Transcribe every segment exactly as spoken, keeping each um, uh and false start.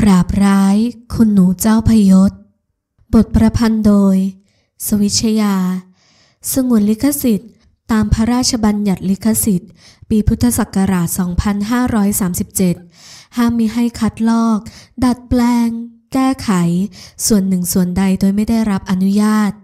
ราบร้ายคุณหนูเจ้าพยศบทประพันธ์โดยสวิชยาสงวนลิขสิทธิ์ตามพระราชบัญญัติลิขสิทธิ์ปีพุทธศักราช สองพันห้าร้อยสามสิบเจ็ด ห้ามมิให้คัดลอก ดัดแปลง แก้ไข ส่วนหนึ่งส่วนใดโดยไม่ได้รับอนุญาต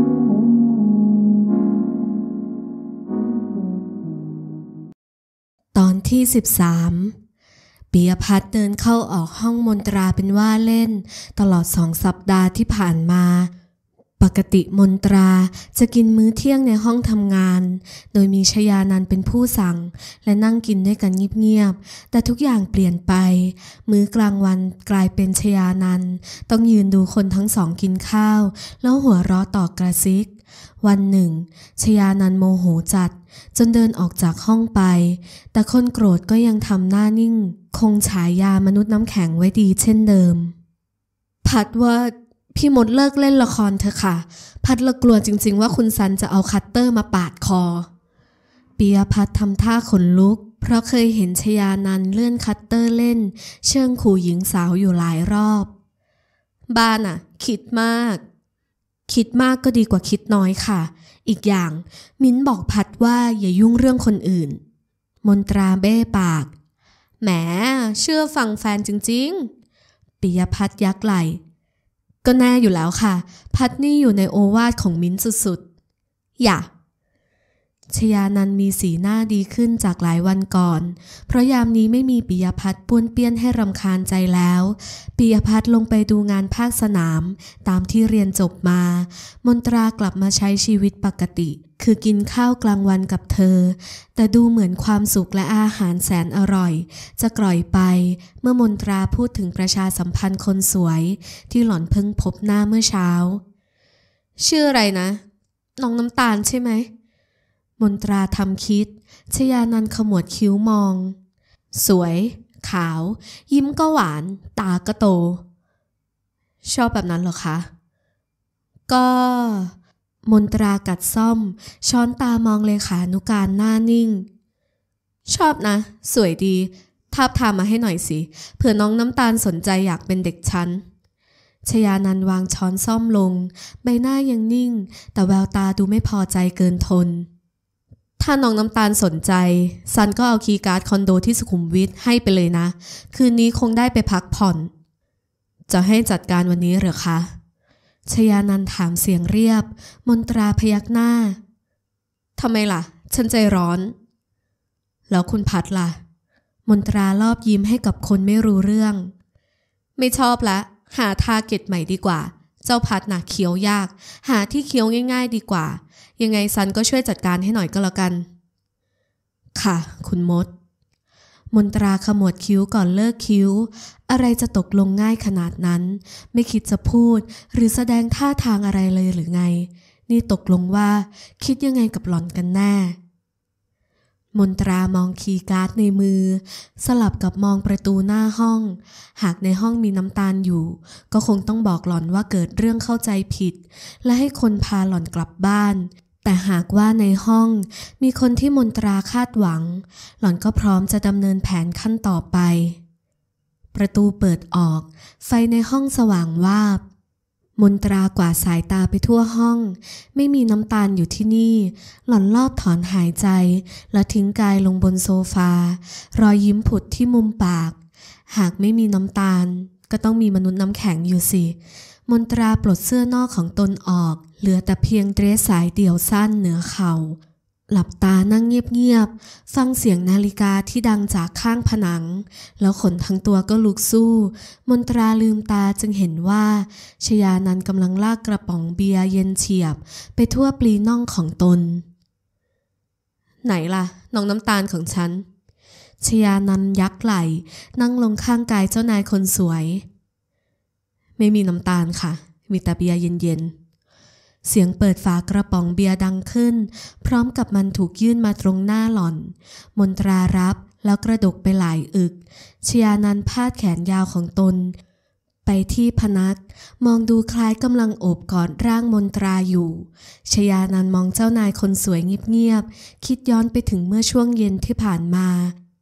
ตอนที่สิบสามปิยพัฒน์เดินเข้าออกห้องมนตราเป็นว่าเล่นตลอดสองสัปดาห์ที่ผ่านมาปกติมนตราจะกินมื้อเที่ยงในห้องทำงานโดยมีชยานันท์เป็นผู้สั่งและนั่งกินด้วยกันเงียบๆแต่ทุกอย่างเปลี่ยนไปมื้อกลางวันกลายเป็นชยานันท์ต้องยืนดูคนทั้งสองกินข้าวแล้วหัวเราะต่อกระซิกวันหนึ่งชยานันท์โมโหจัดจนเดินออกจากห้องไปแต่คนโกรธก็ยังทำหน้านิ่งคงฉายามนุษย์น้ำแข็งไว้ดีเช่นเดิมพัดว่าพี่มดเลิกเล่นละครเถอะค่ะพัดละกลัวจริงๆว่าคุณซันจะเอาคัตเตอร์มาปาดคอปิยพัฒน์ทำท่าขนลุกเพราะเคยเห็นชยานันท์เลื่อนคัตเตอร์เล่นเชิงขู่หญิงสาวอยู่หลายรอบบ้านอ่ะคิดมากคิดมากก็ดีกว่าคิดน้อยค่ะอีกอย่างมิ้นบอกพัดว่าอย่ายุ่งเรื่องคนอื่นมนตราเบ้ปากแหมเชื่อฟังแฟนจริงๆปิยพัฒน์ยักไหล่ก็แน่อยู่แล้วค่ะพัดนี่อยู่ในโอวาทของมิ้นสุดๆอย่าชยานันท์มีสีหน้าดีขึ้นจากหลายวันก่อนเพราะยามนี้ไม่มีปิยพัฒน์ป้วนเปี้ยนให้รำคาญใจแล้วปิยพัฒน์ลงไปดูงานภาคสนามตามที่เรียนจบมามนตรากลับมาใช้ชีวิตปกติคือกินข้าวกลางวันกับเธอแต่ดูเหมือนความสุขและอาหารแสนอร่อยจะกร่อยไปเมื่อมนตราพูดถึงประชาสัมพันธ์คนสวยที่หล่อนเพิ่งพบหน้าเมื่อเช้าชื่ออะไรนะน้องน้ำตาลใช่ไหมมนตราทำคิดชยานันท์ขมวดคิ้วมองสวยขาวยิ้มก็หวานตาก็โตชอบแบบนั้นเหรอคะก็มนตรากัดซ่อมช้อนตามองเลขานุการหน้านิ่งชอบนะสวยดีทาบทามมาให้หน่อยสิเผื่อน้องน้ำตาลสนใจอยากเป็นเด็กชั้นชยานันท์วางช้อนซ่อมลงใบหน้ายังนิ่งแต่แววตาดูไม่พอใจเกินทนถ้าน้องน้ำตาลสนใจซันก็เอาคีย์การ์ดคอนโดที่สุขุมวิทให้ไปเลยนะคืนนี้คงได้ไปพักผ่อนจะให้จัดการวันนี้เหรอคะชยานันท์ถามเสียงเรียบมนตราพยักหน้าทำไมล่ะฉันใจร้อนแล้วคุณพัดล่ะมนตราลอบยิ้มให้กับคนไม่รู้เรื่องไม่ชอบละหาทาร์เก็ตใหม่ดีกว่าเจ้าพัดน่ะเคี้ยวยากหาที่เคี้ยวง่ายๆดีกว่ายังไงซันก็ช่วยจัดการให้หน่อยก็แล้วกันค่ะคุณมดมนตราขมวดคิ้วก่อนเลิกคิ้วอะไรจะตกลงง่ายขนาดนั้นไม่คิดจะพูดหรือแสดงท่าทางอะไรเลยหรือไงนี่ตกลงว่าคิดยังไงกับหล่อนกันแน่มนตรามองคีย์การ์ดในมือสลับกับมองประตูหน้าห้องหากในห้องมีน้ำตาลอยู่ก็คงต้องบอกหล่อนว่าเกิดเรื่องเข้าใจผิดและให้คนพาหล่อนกลับบ้านแต่หากว่าในห้องมีคนที่มนตราคาดหวังหล่อนก็พร้อมจะดำเนินแผนขั้นต่อไปประตูเปิดออกไฟในห้องสว่างวาบมนตรากวาดสายตาไปทั่วห้องไม่มีน้ำตาลอยู่ที่นี่หล่อนลอบถอนหายใจแล้วทิ้งกายลงบนโซฟารอยยิ้มผุดที่มุมปากหากไม่มีน้ำตาลก็ต้องมีมนุษย์น้ำแข็งอยู่สิมนตราปลดเสื้อนอกของตนออกเหลือแต่เพียงเดรสสายเดี่ยวสั้นเหนือเข่าหลับตานั่งเงียบๆฟังเสียงนาฬิกาที่ดังจากข้างผนังแล้วขนทั้งตัวก็ลุกสู้มนตราลืมตาจึงเห็นว่าชยานันท์กำลังลากกระป๋องเบียร์เย็นเฉียบไปทั่วปลีน่องของตนไหนล่ะน้องน้ำตาลของฉันชยานันท์ยักไหล่นั่งลงข้างกายเจ้านายคนสวยไม่มีน้ำตาลค่ะมีแต่เบียร์เย็นๆเสียงเปิดฝากระป๋องเบียร์ดังขึ้นพร้อมกับมันถูกยื่นมาตรงหน้าหล่อนมนตรารับแล้วกระดกไปหลายอึกชยานันท์พาดแขนยาวของตนไปที่พนักมองดูคล้ายกำลังโอบกอดร่างมนตราอยู่ชยานันท์มองเจ้านายคนสวยเงียบๆคิดย้อนไปถึงเมื่อช่วงเย็นที่ผ่านมา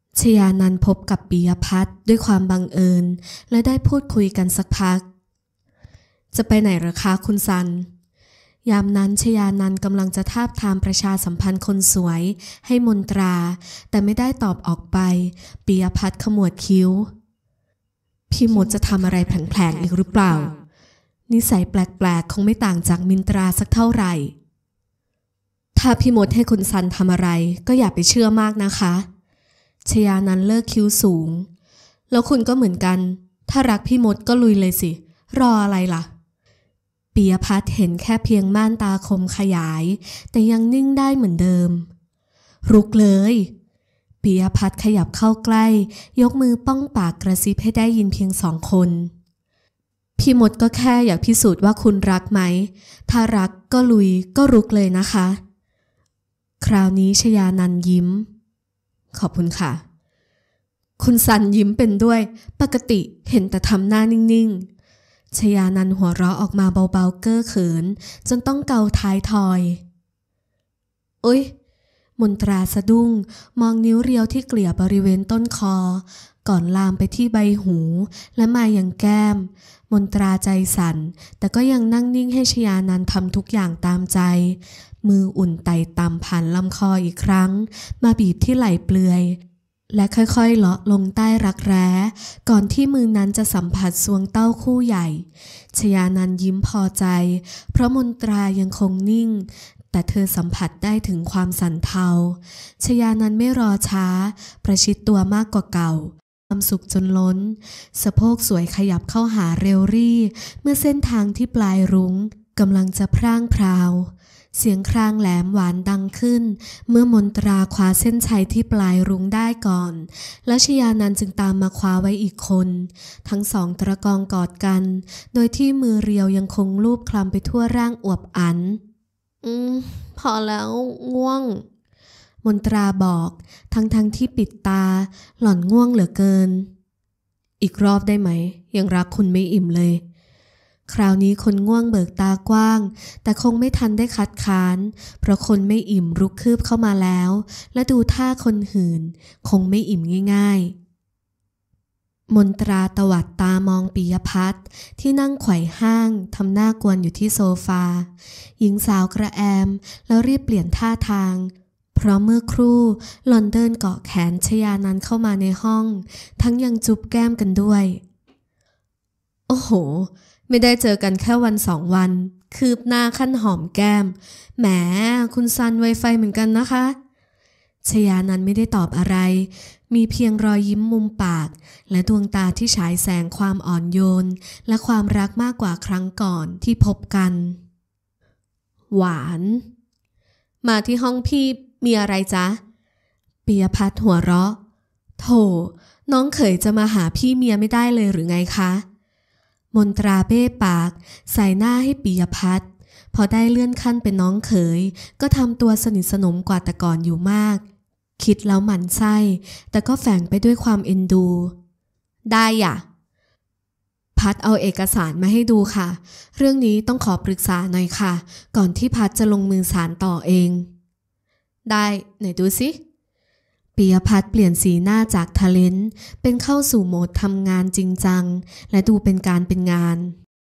ชยานันท์พบกับปิยพัฒน์ด้วยความบังเอิญและได้พูดคุยกันสักพักจะไปไหนเหรอคะคุณซันยามนั้นชยานันท์กำลังจะทาบทามประชาสัมพันธ์คนสวยให้มนตราแต่ไม่ได้ตอบออกไปปิยพัฒน์ขมวดคิ้วพี่มดจะทำอะไรแผลงๆอีกหรือเปล่านิสัยแปลกๆคงไม่ต่างจากมินตราสักเท่าไหร่ถ้าพี่มดให้คุณซันทำอะไรก็อย่าไปเชื่อมากนะคะชยานันท์เลิกคิ้วสูงแล้วคุณก็เหมือนกันถ้ารักพี่มดก็ลุยเลยสิรออะไรล่ะปิยพัฒน์เห็นแค่เพียงม่านตาคมขยายแต่ยังนิ่งได้เหมือนเดิมรุกเลยปิยพัฒน์ขยับเข้าใกล้ยกมือป้องปากกระซิบให้ได้ยินเพียงสองคนพี่มดก็แค่อยากพิสูจน์ว่าคุณรักไหมถ้ารักก็ลุยก็รุกเลยนะคะคราวนี้ชยานันท์ยิ้มขอบคุณค่ะคุณซันยิ้มเป็นด้วยปกติเห็นแต่ทำหน้านิ่งๆชยานันท์หัวเราะออกมาเบาๆเก้อเขินจนต้องเกาท้ายทอยโอ๊ยมนตราสะดุ้งมองนิ้วเรียวที่เกลี่ยบริเวณต้นคอก่อนลามไปที่ใบหูและมายังแก้มมนตราใจสั่นแต่ก็ยังนั่งนิ่งให้ชยานันท์ทำทุกอย่างตามใจมืออุ่นไต่ต่ำผ่านลำคออีกครั้งมาบีบที่ไหล่เปลือยและค่อยๆเลาะลงใต้รักแร้ก่อนที่มือนั้นจะสัมผัสทรวงเต้าคู่ใหญ่ชยานันท์ยิ้มพอใจเพราะมนตรายังคงนิ่งแต่เธอสัมผัสได้ถึงความสั่นเทาชยานันท์ไม่รอช้าประชิดตัวมากกว่าเก่าความสุขจนล้นสะโพกสวยขยับเข้าหาเร็วรี่เมื่อเส้นทางที่ปลายรุ้งกำลังจะพร่างพราวเสียงครางแหลมหวานดังขึ้นเมื่อมนตราคว้าเส้นชัยที่ปลายรุ้งได้ก่อนแล้วชยานันท์จึงตามมาคว้าไว้อีกคนทั้งสองตระกองกอดกันโดยที่มือเรียวยังคงลูบคลำไปทั่วร่างอวบอันอืมพอแล้วง่วงมนตราบอกทั้งทั้งที่ปิดตาหล่อนง่วงเหลือเกินอีกรอบได้ไหมยังรักคุณไม่อิ่มเลยคราวนี้คนง่วงเบิกตากว้างแต่คงไม่ทันได้คัดค้านเพราะคนไม่อิ่มรุกคืบเข้ามาแล้วและดูท่าคนหื่นคงไม่อิ่มง่ายๆมนตราตวัดตามองปิยพัฒน์ที่นั่งไขว่ห้างทำหน้ากวนอยู่ที่โซฟาหญิงสาวกระแอมแล้วรีบเปลี่ยนท่าทางเพราะเมื่อครู่หล่อนเดินเกาะแขนชยานันท์เข้ามาในห้องทั้งยังจุ๊บแก้มกันด้วยโอ้โหไม่ได้เจอกันแค่วันสองวันคืบหน้าขั้นหอมแก้มแหมคุณซันไวไฟเหมือนกันนะคะชยานันท์ไม่ได้ตอบอะไรมีเพียงรอยยิ้มมุมปากและดวงตาที่ฉายแสงความอ่อนโยนและความรักมากกว่าครั้งก่อนที่พบกันหวานมาที่ห้องพี่มีอะไรจ๊ะปิยพัฒน์หัวเราะโถน้องเขยจะมาหาพี่เมียไม่ได้เลยหรือไงคะมนตราเบ้ปากใส่หน้าให้ปิยพัฒน์พอได้เลื่อนขั้นเป็นน้องเขยก็ทำตัวสนิทสนมกว่าแต่ก่อนอยู่มากคิดแล้วหมั่นไส้แต่ก็แฝงไปด้วยความเอ็นดูได้อ่ะพัดเอาเอกสารมาให้ดูค่ะเรื่องนี้ต้องขอปรึกษาหน่อยค่ะก่อนที่พัดจะลงมือสารต่อเองได้ไหนดูสิปิยพัฒน์เปลี่ยนสีหน้าจากทะเลนเป็นเข้าสู่โหมดทำงานจริงจังและดูเป็นการเป็นงาน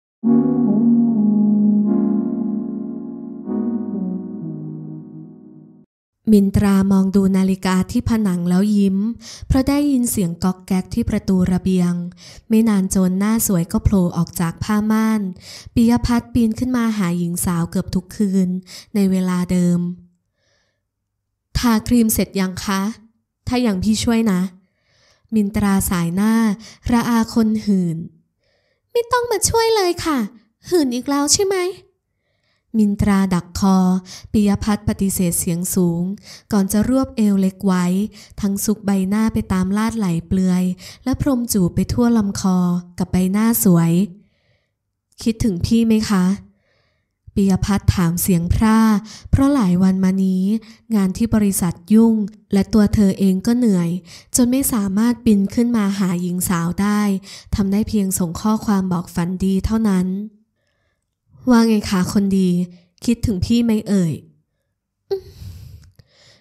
มินตรามองดูนาฬิกาที่ผนังแล้วยิ้มเพราะได้ยินเสียงก๊อกแก๊กที่ประตูระเบียงไม่นานโจรหน้าสวยก็โผล่ออกจากผ้าม่านปิยพัฒน์ปีนขึ้นมาหาหญิงสาวเกือบทุกคืนในเวลาเดิมทาครีมเสร็จยังคะถ้าอย่างพี่ช่วยนะมินตราสายหน้าระอาคนหื่นไม่ต้องมาช่วยเลยค่ะหื่นอีกแล้วใช่ไหมมินตราดักคอปิยพัฒน์ปฏิเสธเสียงสูงก่อนจะรวบเอวเล็กไว้ทั้งสุกใบหน้าไปตามลาดไหลเปลือยและพรมจูบไปทั่วลำคอกับใบหน้าสวยคิดถึงพี่ไหมคะปิยพัฒน์ถามเสียงพร่าเพราะหลายวันมานี้งานที่บริษัทยุ่งและตัวเธอเองก็เหนื่อยจนไม่สามารถบินขึ้นมาหาหญิงสาวได้ทำได้เพียงส่งข้อความบอกฝันดีเท่านั้นว่าไงคะคนดีคิดถึงพี่ไหมเอ่ย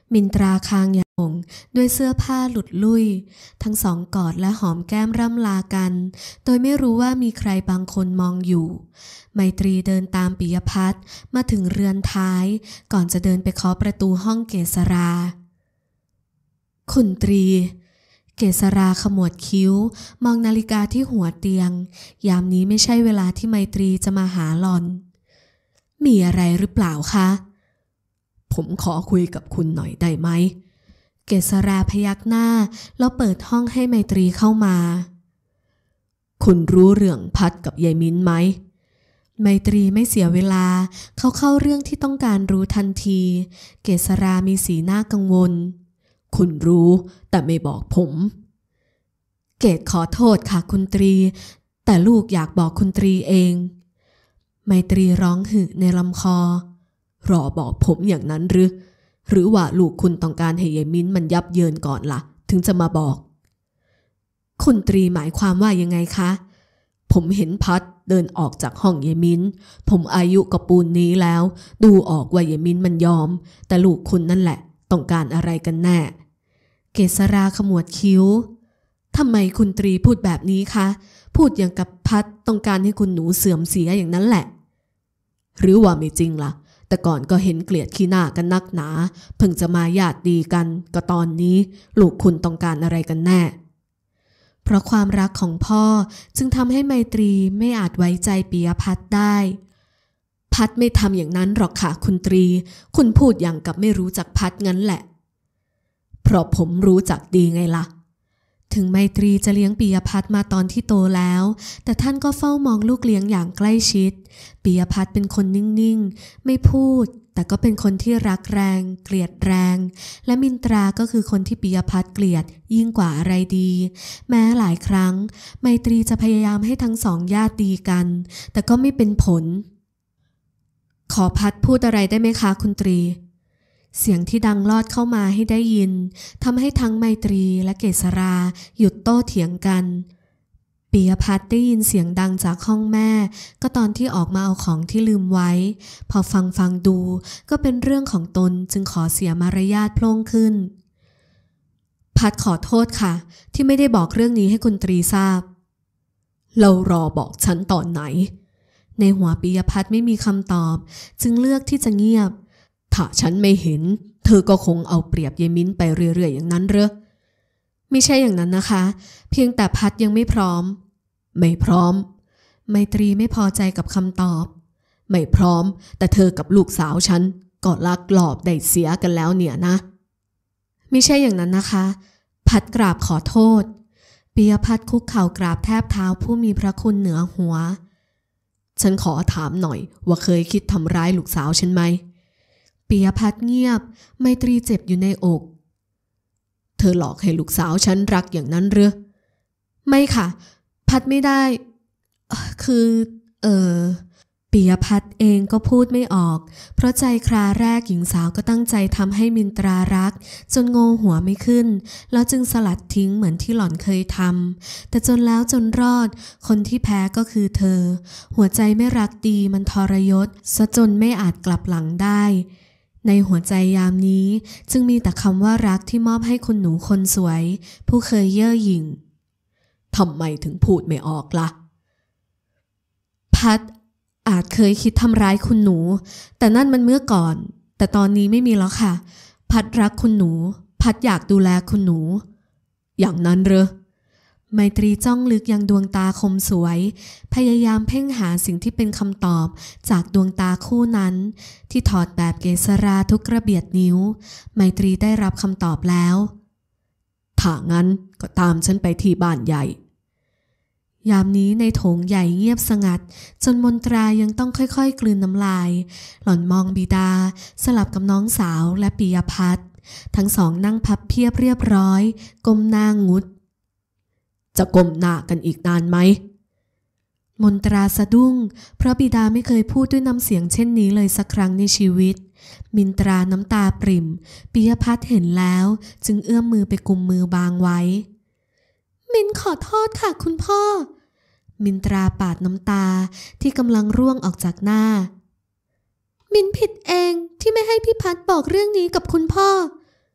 มินตราคางยาวด้วยเสื้อผ้าหลุดลุ่ยทั้งสองกอดและหอมแก้มร่ำลากันโดยไม่รู้ว่ามีใครบางคนมองอยู่ไมตรีเดินตามปิยพัฒน์มาถึงเรือนท้ายก่อนจะเดินไปเคาะประตูห้องเกษราคุณตรีเกษราขมวดคิ้วมองนาฬิกาที่หัวเตียงยามนี้ไม่ใช่เวลาที่ไมตรีจะมาหาหล่อนมีอะไรหรือเปล่าคะผมขอคุยกับคุณหน่อยได้ไหมเกษราพยักหน้าแล้วเปิดห้องให้ไมตรีเข้ามาคุณรู้เรื่องพัดกับยายมิ้นไหมไมตรีไม่เสียเวลาเขาเข้าเรื่องที่ต้องการรู้ทันทีเกษรามีสีหน้ากังวลคุณรู้แต่ไม่บอกผมเกศขอโทษค่ะคุณตรีแต่ลูกอยากบอกคุณตรีเองไมตรีร้องหึในลำคอรอบอกผมอย่างนั้นหรือหรือว่าลูกคุณต้องการให้ยายมิ้นมันยับเยินก่อนล่ะถึงจะมาบอกคุณตรีหมายความว่ายังไงคะผมเห็นพัดเดินออกจากห้องยายมิ้นผมอายุกับปูนนี้แล้วดูออกว่ายายมิ้นมันยอมแต่ลูกคุณนั่นแหละต้องการอะไรกันแน่เกษราขมวดคิ้วทำไมคุณตรีพูดแบบนี้คะพูดอย่างกับพัดต้องการให้คุณหนูเสื่อมเสียอย่างนั้นแหละหรือว่าไม่จริงล่ะแต่ก่อนก็เห็นเกลียดขี้หน้ากันนักหนาเพิ่งจะมาญาติดีกันก็ตอนนี้ลูกคุณต้องการอะไรกันแน่เพราะความรักของพ่อจึงทำให้ไมตรีไม่อาจไว้ใจปิยพัฒน์ได้พัดไม่ทำอย่างนั้นหรอกค่ะคุณตรีคุณพูดอย่างกับไม่รู้จักพัดงั้นแหละเพราะผมรู้จักดีไงล่ะถึงไมตรีจะเลี้ยงปิยพัฒน์มาตอนที่โตแล้วแต่ท่านก็เฝ้ามองลูกเลี้ยงอย่างใกล้ชิดปิยพัฒน์เป็นคนนิ่งๆไม่พูดแต่ก็เป็นคนที่รักแรงเกลียดแรงและมินตราก็คือคนที่ปิยพัฒน์เกลียดยิ่งกว่าอะไรดีแม้หลายครั้งไมตรีจะพยายามให้ทั้งสองญาติดีกันแต่ก็ไม่เป็นผลขอพัดพูดอะไรได้ไหมคะคุณตรีเสียงที่ดังลอดเข้ามาให้ได้ยินทำให้ทั้งไมตรีและเกษราหยุดโต้เถียงกันปิยพัฒน์ได้ยินเสียงดังจากห้องแม่ก็ตอนที่ออกมาเอาของที่ลืมไว้พอฟังฟังดูก็เป็นเรื่องของตนจึงขอเสียมารยาทโพล่งขึ้นพัดขอโทษค่ะที่ไม่ได้บอกเรื่องนี้ให้คุณตรีทราบเรารอบอกฉันตอนไหนในหัวปิยพัฒน์ไม่มีคำตอบจึงเลือกที่จะเงียบถ้าฉันไม่เห็นเธอก็คงเอาเปรียบยายมิ้นไปเรื่อยๆอย่างนั้นเหรอไม่ใช่อย่างนั้นนะคะเพียงแต่พัดยังไม่พร้อมไม่พร้อมไมตรีไม่พอใจกับคำตอบไม่พร้อมแต่เธอกับลูกสาวฉันก็ลักลอบได้เสียกันแล้วเนี่ยนะไม่ใช่อย่างนั้นนะคะพัดกราบขอโทษปิยพัฒน์คุกเข่ากราบแทบเท้าผู้มีพระคุณเหนือหัวฉันขอถามหน่อยว่าเคยคิดทำร้ายลูกสาวฉันไหมปิยพัฒน์เงียบไมตรีเจ็บอยู่ในอกเธอหลอกให้ลูกสาวฉันรักอย่างนั้นหรือไม่ค่ะพัฒน์ไม่ได้คือเออปิยพัฒน์เองก็พูดไม่ออกเพราะใจคราแรกหญิงสาวก็ตั้งใจทำให้มินตรารักจนโงหัวไม่ขึ้นแล้วจึงสลัดทิ้งเหมือนที่หล่อนเคยทำแต่จนแล้วจนรอดคนที่แพ้ก็คือเธอหัวใจไม่รักดีมันทรยศซะจนไม่อาจกลับหลังได้ในหัวใจยามนี้จึงมีแต่คำว่ารักที่มอบให้คุณหนูคนสวยผู้เคยเย่อหยิ่งทำไมถึงพูดไม่ออกล่ะพัดอาจเคยคิดทำร้ายคุณหนูแต่นั่นมันเมื่อก่อนแต่ตอนนี้ไม่มีแล้วค่ะพัดรักคุณหนูพัดอยากดูแลคุณหนูอย่างนั้นเหรอไมตรีจ้องลึกยังดวงตาคมสวยพยายามเพ่งหาสิ่งที่เป็นคำตอบจากดวงตาคู่นั้นที่ถอดแบบเกษราทุกกระเบียดนิ้วไมตรีได้รับคำตอบแล้วถ้างั้นก็ตามฉันไปที่บ้านใหญ่ยามนี้ในโถงใหญ่เงียบสงัดจนมนตรายังต้องค่อยๆกลืนน้ำลายหล่อนมองบิดาสลับกับน้องสาวและปิยพัฒน์ทั้งสองนั่งพับเพียบเรียบร้อยก้มหน้างุดจะก้มหน้ากันอีกนานไหมมนตราสะดุ้งเพราะบิดาไม่เคยพูดด้วยน้ำเสียงเช่นนี้เลยสักครั้งในชีวิตมินตราน้ำตาปริ่มปิยพัฒน์เห็นแล้วจึงเอื้อมมือไปกุมมือบางไว้มินขอโทษค่ะคุณพ่อมินตราปาดน้ำตาที่กำลังร่วงออกจากหน้ามินผิดเองที่ไม่ให้พี่พัฒน์บอกเรื่องนี้กับคุณพ่อ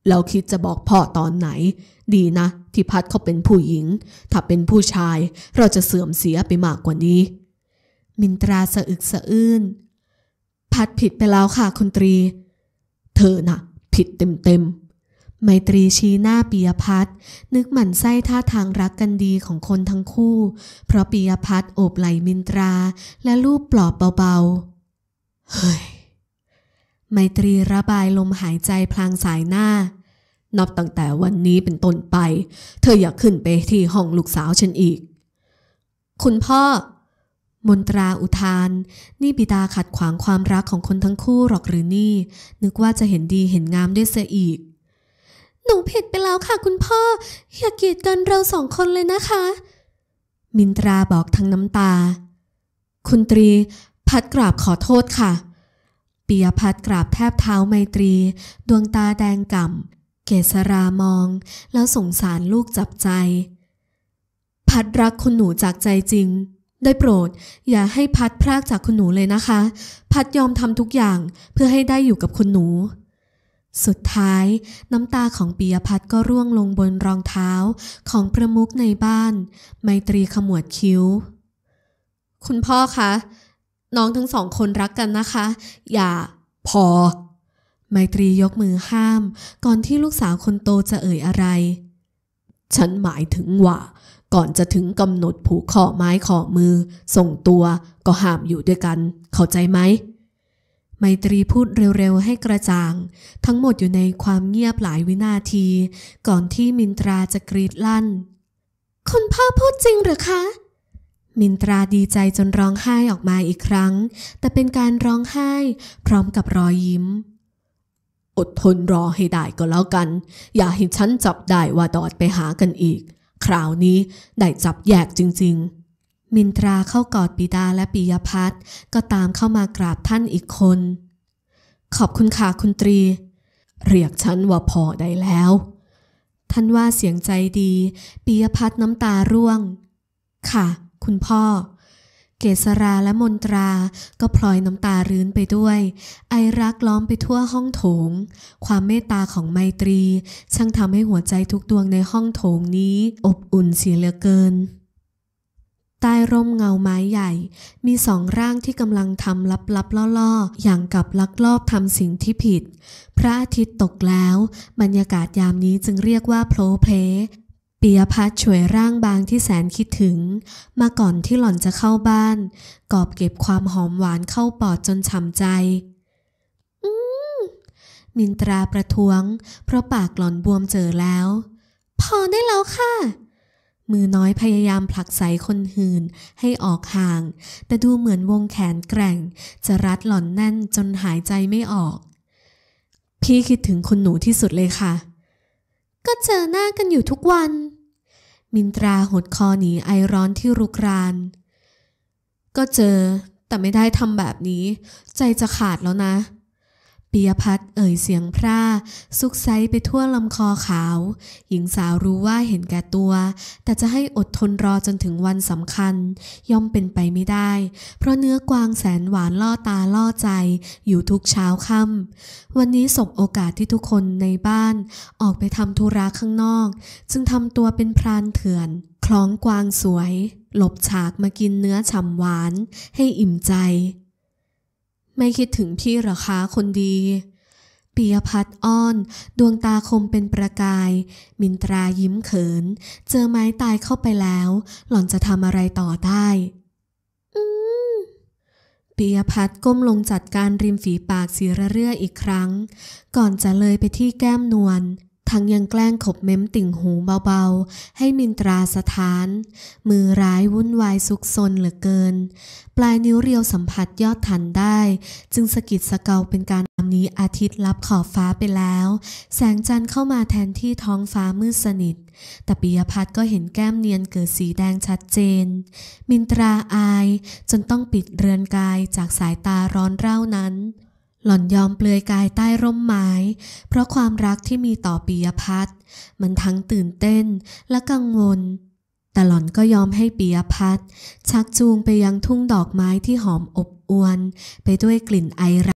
แล้วคิดจะบอกพ่อตอนไหนดีนะที่พัดเขาเป็นผู้หญิงถ้าเป็นผู้ชายเราจะเสื่อมเสียไปมากกว่านี้มินตราสะอึกสะอื้นพัดผิดไปแล้วค่ะคุณตรีเธอน่ะผิดเต็มๆไมตรีชี้หน้าปิยพัฒน์นึกหมั่นไส้ท่าทางรักกันดีของคนทั้งคู่เพราะปิยพัฒน์โอบไหล่มินตราและลูบปลอบเบาๆเฮ้ยไมตรีระบายลมหายใจพลางสายหน้านับตั้งแต่วันนี้เป็นต้นไปเธออย่าขึ้นไปที่ห้องลูกสาวฉันอีกคุณพ่อมนตราอุทานนี่บิดาขัดขวางความรักของคนทั้งคู่หรอกหรือนี่นึกว่าจะเห็นดีเห็นงามด้วยเสียอีกหนูผิดไปแล้วค่ะคุณพ่ออย่าเกลียดกันเราสองคนเลยนะคะมินตราบอกทั้งน้ำตาคุณตรีพัดกราบขอโทษค่ะปิยพัฒน์กราบแทบเท้าไมตรีดวงตาแดงก่ำเกษรามองแล้วสงสารลูกจับใจพัดรักคุณหนูจากใจจริงได้โปรดอย่าให้พัดพรากจากคุณหนูเลยนะคะพัดยอมทำทุกอย่างเพื่อให้ได้อยู่กับคุณหนูสุดท้ายน้ำตาของปิยพัฒน์ก็ร่วงลงบนรองเท้าของประมุขในบ้านไมตรีขมวดคิ้วคุณพ่อคะน้องทั้งสองคนรักกันนะคะอย่าพอไมตรียกมือห้ามก่อนที่ลูกสาวคนโตจะเอ่ยอะไรฉันหมายถึงว่าก่อนจะถึงกำหนดผูกข้อไม้ข้อมือส่งตัวก็ห้ามอยู่ด้วยกันเข้าใจไหมไมตรีพูดเร็วๆให้กระจ่างทั้งหมดอยู่ในความเงียบหลายวินาทีก่อนที่มินตราจะกรีดลั่นคุณพ่อพูดจริงหรือคะมินตราดีใจจนร้องไห้ออกมาอีกครั้งแต่เป็นการร้องไห้พร้อมกับรอยยิ้มอดทนรอให้ได้ก็แล้วกันอย่าให้ฉันจับได้ว่าดอดไปหากันอีกคราวนี้ได้จับแยกจริงๆมินตราเข้ากอดบิดาและปิยพัฒน์ก็ตามเข้ามากราบท่านอีกคนขอบคุณค่ะคุณตรีเรียกฉันว่าพ่อได้แล้วท่านว่าเสียงใจดีปิยพัฒน์น้ำตาร่วงค่ะคุณพ่อเกษราและมนตราก็พลอยน้ำตารื้นไปด้วยไอรักล้อมไปทั่วห้องโถงความเมตตาของไมตรีช่างทำให้หัวใจทุกดวงในห้องโถงนี้อบอุ่นเสียเหลือเกินใต้ร่มเงาไม้ใหญ่มีสองร่างที่กำลังทำลับๆล่อๆอย่างกับลักลอบทำสิ่งที่ผิดพระอาทิตย์ตกแล้วบรรยากาศยามนี้จึงเรียกว่าโผล่เพลปิยพัฒน์ช่วยร่างบางที่แสนคิดถึงมาก่อนที่หล่อนจะเข้าบ้านกอบเก็บความหอมหวานเข้าปอดจนฉ่ำใจอืมมินตราประท้วงเพราะปากหล่อนบวมเจอแล้วพอได้แล้วค่ะมือน้อยพยายามผลักไสคนหื่นให้ออกห่างแต่ดูเหมือนวงแขนแกร่งจะรัดหล่อนแน่นจนหายใจไม่ออกพี่คิดถึงคุณหนูที่สุดเลยค่ะก็เจอหน้ากันอยู่ทุกวันมินตราหดคอหนีไอร้อนที่รุกรานก็เจอแต่ไม่ได้ทำแบบนี้ใจจะขาดแล้วนะปิยพัฒน์เอ่ยเสียงพร่าซุกไซไปทั่วลำคอขาวหญิงสาวรู้ว่าเห็นแก่ตัวแต่จะให้อดทนรอจนถึงวันสำคัญย่อมเป็นไปไม่ได้เพราะเนื้อกวางแสนหวานล่อตาล่อใจอยู่ทุกเช้าค่ำวันนี้สบโอกาสที่ทุกคนในบ้านออกไปทำธุระข้างนอกจึงทำตัวเป็นพรานเถื่อนคล้องกวางสวยหลบฉากมากินเนื้อฉ่ำหวานให้อิ่มใจไม่คิดถึงพี่หรอคะคนดีปิยพัฒน์อ้อนดวงตาคมเป็นประกายมินตรายิ้มเขินเจอไม้ตายเข้าไปแล้วหล่อนจะทำอะไรต่อได้อืมปิยพัฒน์ก้มลงจัดการริมฝีปากสีระเรื่ออีกครั้งก่อนจะเลยไปที่แก้มนวลทั้งยังแกล้งขบเม้มติ่งหูเบาๆให้มินตราสถานมือร้ายวุ่นวายซุกซนเหลือเกินปลายนิ้วเรียวสัมผัสยอดทันได้จึงสะกิดสะเกาเป็นการนำนี้อาทิตย์ลับขอบฟ้าไปแล้วแสงจันทร์เข้ามาแทนที่ท้องฟ้ามืดสนิทแต่ปิยพัฒน์ก็เห็นแก้มเนียนเกิดสีแดงชัดเจนมินตราอายจนต้องปิดเรือนกายจากสายตาร้อนเร่านั้นหล่อนยอมเปลือยกายใต้ร่มไม้เพราะความรักที่มีต่อปิยพัฒน์มันทั้งตื่นเต้นและกังวลแต่หล่อนก็ยอมให้ปิยพัฒน์ชักจูงไปยังทุ่งดอกไม้ที่หอมอบอวลไปด้วยกลิ่นไอ